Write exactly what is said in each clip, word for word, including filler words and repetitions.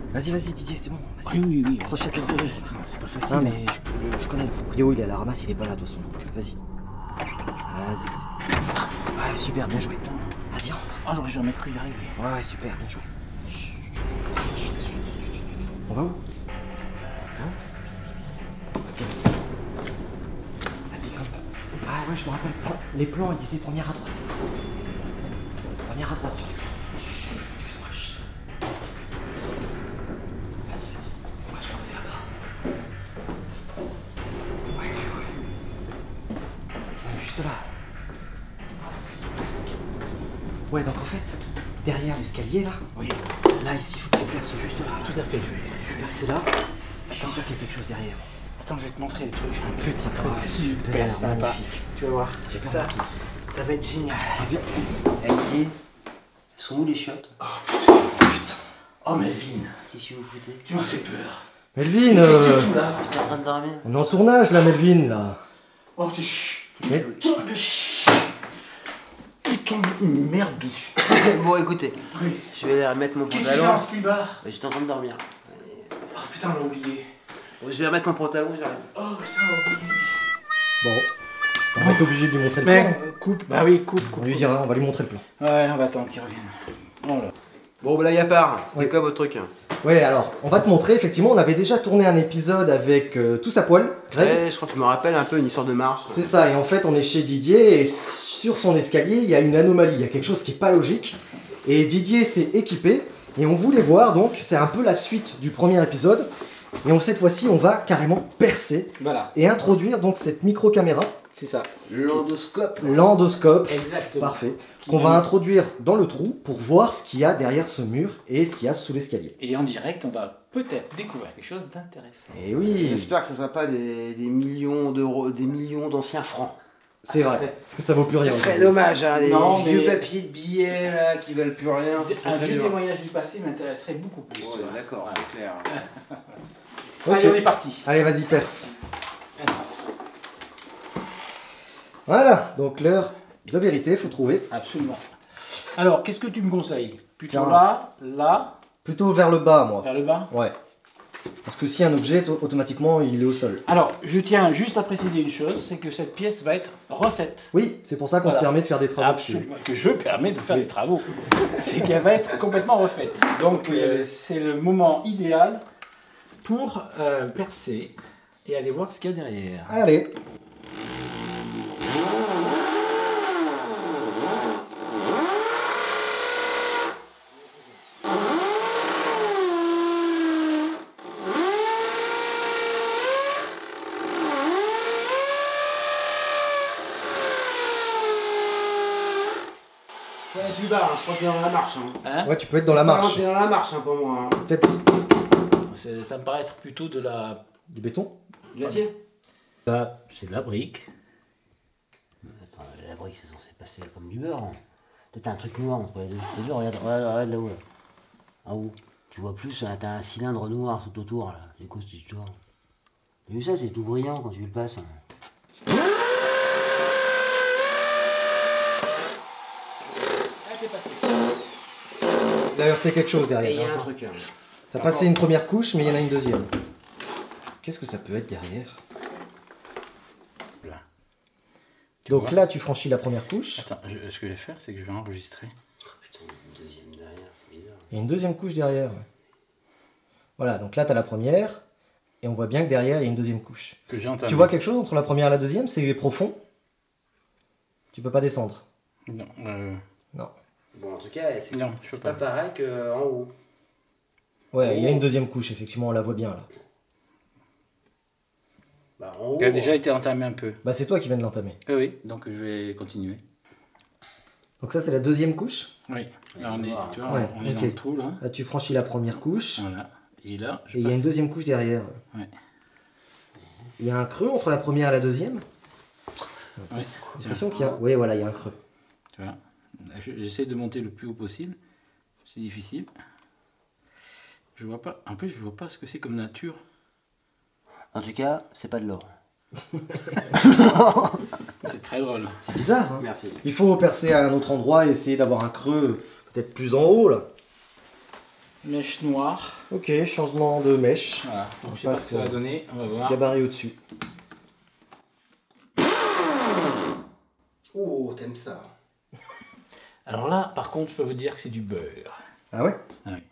Vas-y, vas-y, Didier, c'est bon. Oui, oui, oui. Crochette les serré. C'est pas facile. Non, mais je, je connais le proprio, il est à la ramasse, il est pas là, de toute façon. Vas-y. Vas-y. Ouais, super, bien joué. Vas-y, rentre. Ah, j'aurais jamais cru y arriver. Ouais, ouais, super, bien joué. On va où? Hein? Ok. Vas-y, grimpe. Ah ouais, je me rappelle. Les plans, ils disaient première à droite. Première à droite. Excuse-moi, chut. Vas-y, vas-y. On va commencer là-bas. Ouais, ouais, ouais. Ouais, juste là. Ouais, donc en fait, derrière l'escalier là, Oui. là ici, il faut que tu places juste là. Tout à fait, je vais, je vais Placer là. Je suis sûr qu'il y a quelque chose derrière. Attends, je vais te montrer le truc. Un Petit truc Ah, super, super sympa. magnifique. Tu vas voir. J'ai Ça, plein de ça va être génial. bien. Eh Didier, sont où les chiottes? Oh putain. Oh Melvin, Qu'est-ce que vous foutez? tu m'as fait peur. Melvin, Qu'est-ce euh, que tu fous là? J'étais en train de dormir. on est en tournage là, Melvin là. Oh tu chut. Mais- Putain de chien. Putain de merde de chien. Bon écoutez, Oui. je vais aller remettre mon Qu'est-ce que tu fais en pantalon. slibard? J'étais en train de dormir. Oh putain, on l'a oublié. Bon, je vais remettre mon pantalon, j'arrive. Oh putain, on l'a oublié. Bon, on va être obligé de lui montrer le Mais, plan. euh, coupe. Bah oui, coupe, coupe. On lui dira, on va lui montrer le plan. Ouais, on va attendre qu'il revienne. Oh là. Bon, blague à part, c'est Oui. quoi votre truc? Ouais, alors, on va te montrer, effectivement, on avait déjà tourné un épisode avec euh, Tous à poil, Greg. Ouais, je crois que tu me rappelles un peu une histoire de marche. C'est ça, et en fait, on est chez Didier, et sur son escalier, il y a une anomalie, il y a quelque chose qui est pas logique. Et Didier s'est équipé, et on voulait voir, donc, c'est un peu la suite du premier épisode. Et on, cette fois-ci, on va carrément percer Voilà, et introduire donc cette micro-caméra, c'est ça. L'endoscope. l'endoscope, Exactement. parfait, Qui qu'on va nous- introduire dans le trou pour voir ce qu'il y a derrière ce mur et ce qu'il y a sous l'escalier. Et en direct, on va peut-être découvrir quelque chose d'intéressant. Et oui, J'espère que ça ne sera pas des, des millions d'euros, des millions d'anciens francs. c'est vrai, parce que ça vaut plus rien. Ce serait aujourd'hui. dommage, hein, les Non, vieux mais- papiers de billets là qui valent plus rien. ce serait Un très vieux dur. témoignage du passé m'intéresserait beaucoup plus. Ouais, tu vois. d'accord, Voilà. c'est clair. Ok. Allez, on est parti. Allez, vas-y, perce. Voilà, donc l'heure de vérité, faut trouver. Absolument. Alors, qu'est-ce que tu me conseilles? Plutôt Tiens. là, là, Plutôt vers le bas, moi. vers le bas? Ouais. Parce que si un objet, to- automatiquement, il est au sol. Alors, je tiens juste à préciser une chose, c'est que cette pièce va être refaite. Oui, c'est pour ça qu'on Voilà. se permet de faire des travaux dessus. Absolument, que je permets de faire Oui. des travaux. C'est qu'elle va être complètement refaite. Donc, euh, c'est le moment idéal pour euh, percer et aller voir ce qu'il y a derrière. Allez. Ouais, plus bas, hein, je crois que t'es dans la marche. Hein. Hein? Ouais, tu peux être dans la marche. T'es dans la marche hein, pour moi. Hein. Peut-être C'est- Ça me paraît être plutôt de la... du béton. Glacier. Là, c'est de la brique. Attends, la brique c'est censé passer comme du beurre. Hein. Peut-être un truc noir entre les deux. C'est dur, regarde, regarde, regarde là-haut. Là. En haut. Tu vois plus, hein, t'as un cylindre noir tout autour là. C'est quoi cette histoire? T'as vu ça, c'est tout brillant quand tu le passes. Hein. Il a heurté quelque chose Et il y derrière. a un hein. truc. Hein. T'as passé une première couche, mais il y en a une deuxième. Qu'est-ce que ça peut être derrière? Là. Tu Donc vois? là, tu franchis la première couche. Attends, je- ce que je vais faire, c'est que je vais enregistrer. Oh, putain, une deuxième derrière, c'est bizarre. Il y a une deuxième couche derrière. ouais. Voilà, donc là, tu as la première. Et on voit bien que derrière, il y a une deuxième couche. Que j'ai entamé. Tu vois quelque chose entre la première et la deuxième? C'est profond. Tu peux pas descendre. Non, euh, Non. Bon, en tout cas, c'est non, je peux c'est pas pas. pareil qu'en haut. Ouais, il y a une deuxième couche, effectivement, on la voit bien là. Bah, en haut. Qui a déjà été entamé un peu. Bah, c'est toi qui viens de l'entamer. Oui, oui, donc je vais continuer. Donc, ça, c'est la deuxième couche. Oui, là on est, tu vois, Ouais, on est ok. dans le trou là. Là, tu franchis la première couche. Voilà. Et là, je Et il y a passe. une deuxième couche derrière. Ouais. Il y a un creux entre la première et la deuxième. Ouais, J'ai l'impression qu'il y a. Oui, voilà, il y a un creux. tu vois. Je- J'essaie de monter le plus haut possible. C'est difficile. Je vois pas. En plus, je vois pas ce que c'est comme nature. En tout cas, c'est pas de l'or. C'est très drôle. C'est bizarre, hein? Merci. Il faut percer à un autre endroit et essayer d'avoir un creux peut-être plus en haut là. Mèche noire. Ok, changement de mèche. Voilà, donc On je sais pas passe, ce que ça va euh, donner, on va voir. Gabarit au-dessus. Oh, t'aimes ça. Alors là, par contre, je peux vous dire que c'est du beurre. Ah ouais? Ah oui.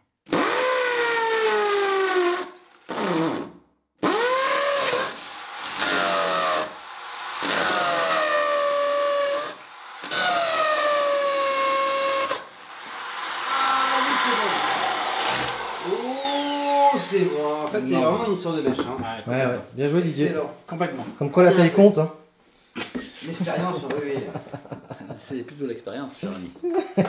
Oh, c'est bon. En fait, c'est Non. vraiment une histoire de mèche. Hein. Ouais, Ouais, ouais. Bien joué, Didier. Excellent. complètement. Comme quoi la taille compte, hein. L'expérience, oui, oui. C'est plutôt l'expérience, cher ami.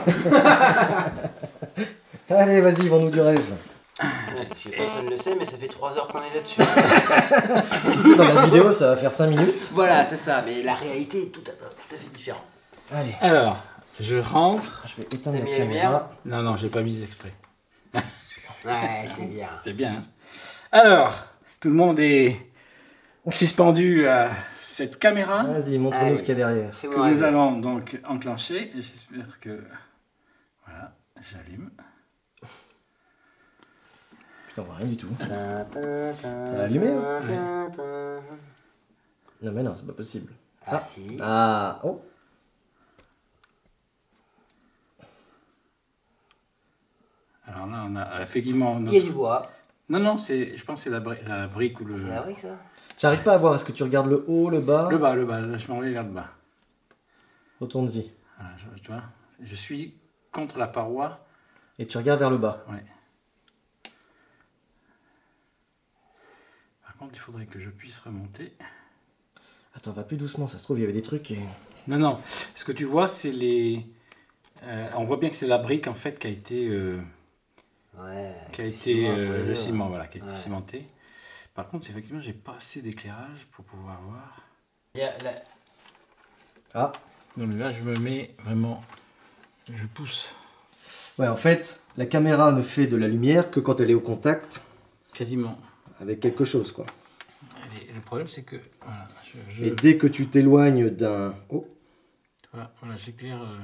Allez, vas-y, vends-nous du rêve. Ouais, parce que personne ne le sait, mais ça fait trois heures qu'on est là-dessus. Tu sais, dans la vidéo, ça va faire cinq minutes. Voilà, c'est ça. Mais la réalité est tout à, tout à fait différente. Allez. Alors, je rentre. Je vais éteindre T'as la mis la caméra. Non, non, j'ai pas mis exprès. Ouais, c'est bien. C'est bien. Hein. Alors, tout le monde est suspendu à cette caméra Vas-y, montre-nous Allez. ce qu'il y a derrière. Fais-moi que nous rêver. allons donc enclencher. Et j'espère que... Voilà, j'allume. Putain, on voit rien du tout. Ta, ta, ta, T'as allumé, hein? ta, ta. Non, mais non, c'est pas possible. Ah, si. Ah, oh. Alors là, on a effectivement... Il y a Notre... du bois. Non, non, c'est, je pense que c'est la, bri- la brique ou le... C'est la brique, ça. J'arrive pas à voir. Est-ce que tu regardes le haut, le bas? Le bas, le bas. Là, je m'en vais vers le bas. Retourne-y. Voilà, je, tu vois, je suis contre la paroi. Et tu regardes vers le bas. Ouais. Par contre, il faudrait que je puisse remonter. Attends, va plus doucement. Ça se trouve, il y avait des trucs et... Non, non. Ce que tu vois, c'est les... euh, on voit bien que c'est la brique, en fait, qui a été... euh, Ouais. qui a été Ciment, euh, entre les le deux, ciment, hein. voilà, qui a été Ouais. cimenté. Par contre, effectivement, j'ai pas assez d'éclairage pour pouvoir voir. Il y a la- Ah. Donc là, je me mets vraiment... Je pousse. Ouais, en fait, la caméra ne fait de la lumière que quand elle est au contact Quasiment. avec quelque chose, quoi. Et le problème, c'est que... Voilà, je... je- Et dès que tu t'éloignes d'un... Oh, tu vois, voilà, j'éclaire... euh,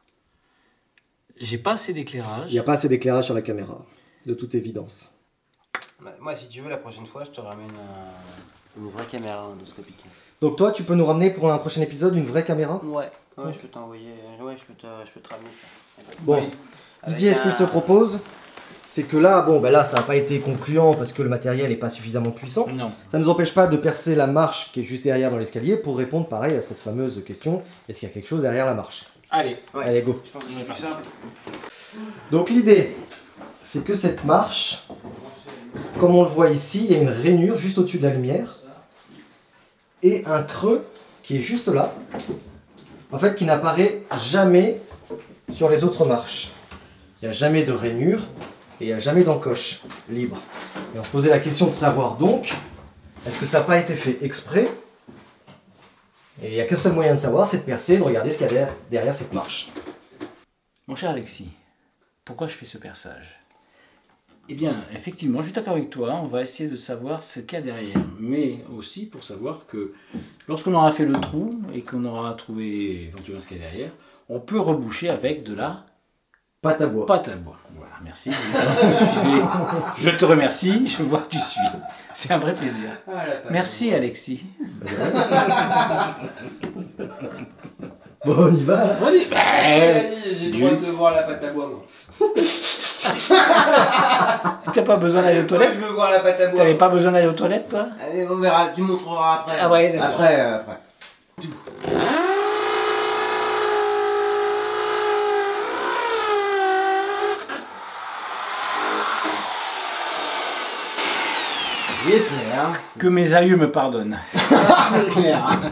J'ai pas assez d'éclairage. il n'y a pas assez d'éclairage sur la caméra, de toute évidence. Bah, moi, si tu veux, la prochaine fois, je te ramène un- une vraie caméra endoscopique. Donc toi, tu peux nous ramener pour un prochain épisode une vraie caméra? Ouais. Ouais, je peux t'envoyer. Ouais, je peux te, je peux te ramener ça. Bon, Avec Didier, ce que un- je te propose, c'est que là, bon, ben là, ça n'a pas été concluant parce que le matériel n'est pas suffisamment puissant. Non. Ça ne nous empêche pas de percer la marche qui est juste derrière dans l'escalier pour répondre pareil à cette fameuse question, est-ce qu'il y a quelque chose derrière la marche? Allez. Ouais. Allez, go. Je pense que c'est plus simple. Donc l'idée, c'est que cette marche, comme on le voit ici, il y a une rainure juste au-dessus de la lumière et un creux qui est juste là, en fait qui n'apparaît jamais sur les autres marches. Il n'y a jamais de rainure et il n'y a jamais d'encoche libre. Et on se posait la question de savoir donc, est-ce que ça n'a pas été fait exprès? Et il n'y a qu'un seul moyen de savoir, c'est de percer et de regarder ce qu'il y a derrière, derrière cette marche. Mon cher Alexis, pourquoi je fais ce perçage? Eh bien, effectivement, je suis d'accord avec toi, on va essayer de savoir ce qu'il y a derrière. Mais aussi pour savoir que lorsqu'on aura fait le trou et qu'on aura trouvé éventuellement ce qu'il y a derrière, on peut reboucher avec de la Pâte à bois. pâte à bois. Voilà, merci. Je sais pas si vous suivez. Je te remercie, je vois que tu suis. C'est un vrai plaisir. Ah, la pâte Merci à bois. Alexis. Bon, on y va là. Allez, bah, Vas-y, j'ai le du- droit de voir la pâte à bois, moi. t'as pas besoin d'aller aux Moi, toilettes? je veux voir la pâte à bois. T'avais pas besoin d'aller aux toilettes, toi? Allez, on verra, tu montreras après. Ah ouais, d'accord. Après, euh, après. Il est clair. Que mes aïeux me pardonnent. C'est clair.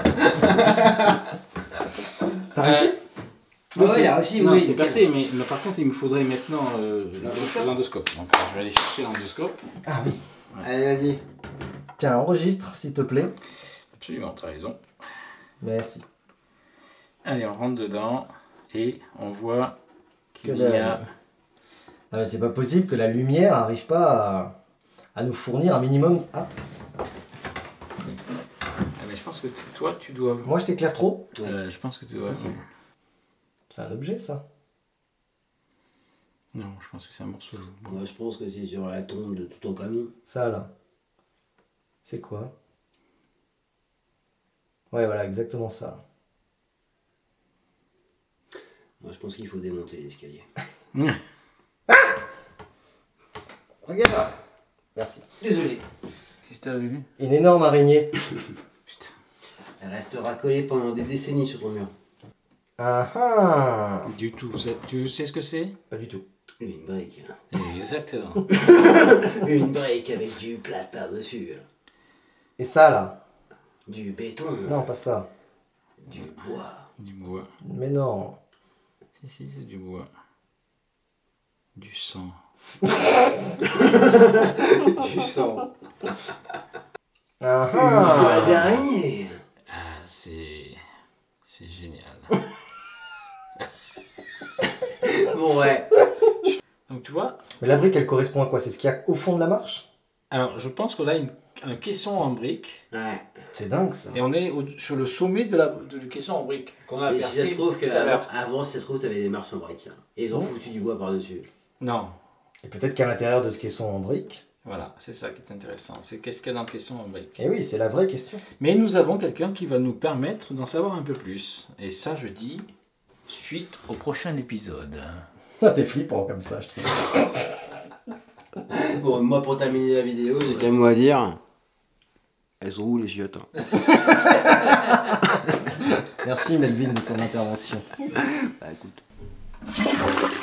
T'as réussi? Ah ouais, il a réussi, non, oui. c'est nickel. passé, mais, mais par contre, il me faudrait maintenant euh, L'endoscope. l'endoscope. Donc, je vais aller chercher l'endoscope. Ah oui. Allez, vas-y. Tiens, enregistre s'il te plaît. Absolument, tu as raison. Merci. Allez, on rentre dedans et on voit qu'il Que y a... dalle. Ah, mais c'est pas possible que la lumière n'arrive pas à, à nous fournir un minimum. Ah, Ah, mais je pense que t- toi, tu dois... moi je t'éclaire trop. Euh, je pense que tu dois... C'est un objet ça. Non, je pense que c'est un morceau de bois. Moi je pense que c'est sur la tombe de Toutankhamon. Ça là. C'est quoi? Ouais, voilà, exactement ça. Moi je pense qu'il faut démonter l'escalier. Regarde. Merci. Désolé. Qu'est-ce que t'as vu? Une énorme araignée. Putain. Elle restera collée pendant des décennies sur ton mur. Ah ah. Du tout. Tu sais ce que c'est? Pas du tout. Une brique. Exactement. Une brique avec du plâtre par-dessus. Et ça là? Du béton. Non, pas ça. Du bois. Du bois. Mais non. Si, si, c'est du bois. Du sang. Du sang. Ah Une ah. toile d'araignée. Ah, c'est... C'est génial. Bon ouais. Donc tu vois, Mais la brique, elle correspond à quoi? C'est ce qu'il y a au fond de la marche? alors je pense qu'on a une, un caisson en brique. Ouais. C'est dingue ça. Et on est au- sur le sommet de la de, du caisson en brique qu'on a Mais si ça percé se trouve que tout à l'heure. avant, si ça se trouve, t'avais des marches en briques. hein. Et ils ont Oh. foutu du bois par-dessus. Non, Et peut-être qu'à l'intérieur de ce caisson en brique. voilà, c'est ça qui est intéressant. C'est qu'est-ce qu'il y a dans le caisson en brique. Et oui, c'est la vraie question. Mais nous avons quelqu'un qui va nous permettre d'en savoir un peu plus. Et ça, je dis, suite au prochain épisode. Ah, t'es flippant comme ça, je trouve. Bon, moi pour terminer la vidéo, j'ai qu'un mot à dire. Elles sont où les chiottes? Merci Melvin de ton intervention. Bah écoute.